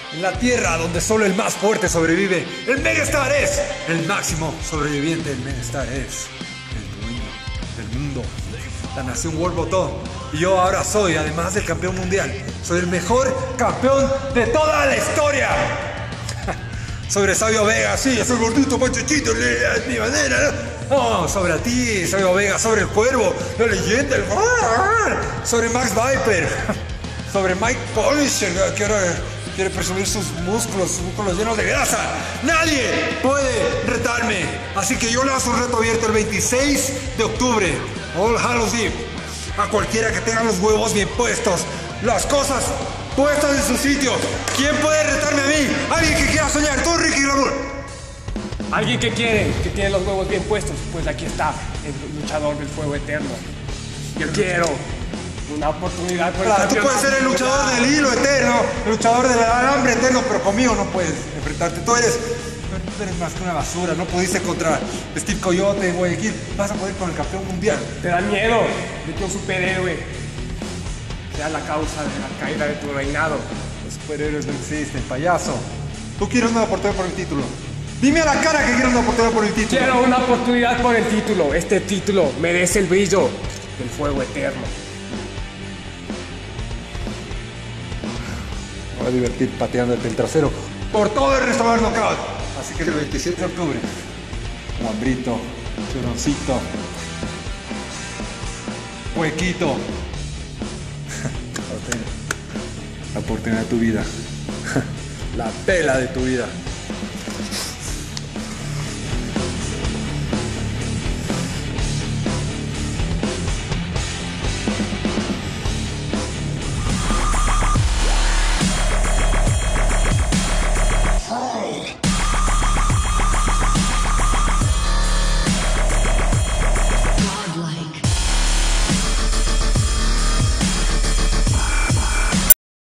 En la tierra donde solo el más fuerte sobrevive, el Megastar es el máximo sobreviviente. El Megastar es el dueño del mundo. La nación World votó y yo ahora soy, además del campeón mundial, soy el mejor campeón de toda la historia. Sobre Sabio Vega, sí, soy gordito, panchochito, es mi bandera. No, sobre a ti, Sabio Vega, sobre el Cuervo, la leyenda, sobre Max Viper, sobre Mike Polisher, que ahora quiere presumir sus músculos llenos de grasa. Nadie puede retarme, así que yo lanzo un reto abierto el 26 de octubre, All Hallows Eve, a cualquiera que tenga los huevos bien puestos, las cosas puestas en su sitio. ¿Quién puede retarme a mí? Alguien que quiera soñar. Tú, Ricky Glamour. Alguien que tiene los huevos bien puestos. Pues aquí está, el luchador del fuego eterno. Yo quiero una oportunidad por el Claro, tú puedes ser el luchador del hilo eterno, el luchador del alambre eterno, pero conmigo no puedes enfrentarte. Tú eres más que una basura. No pudiste contra Steve Coyote, Guayaquil. Vas a poder con el campeón mundial. Te da miedo de que un superhéroe sea la causa de la caída de tu reinado. Los superhéroes no existen, payaso. Tú quieres una oportunidad por el título. Dime a la cara que quieres una oportunidad por el título. Quiero una oportunidad por el título. Este título merece el brillo del fuego eterno. Me voy a divertir pateándote el trasero por todo el restaurante local. Así que el 27 de octubre, Lambrito, Churroncito, Huequito. La oportunidad de tu vida. La pela de tu vida.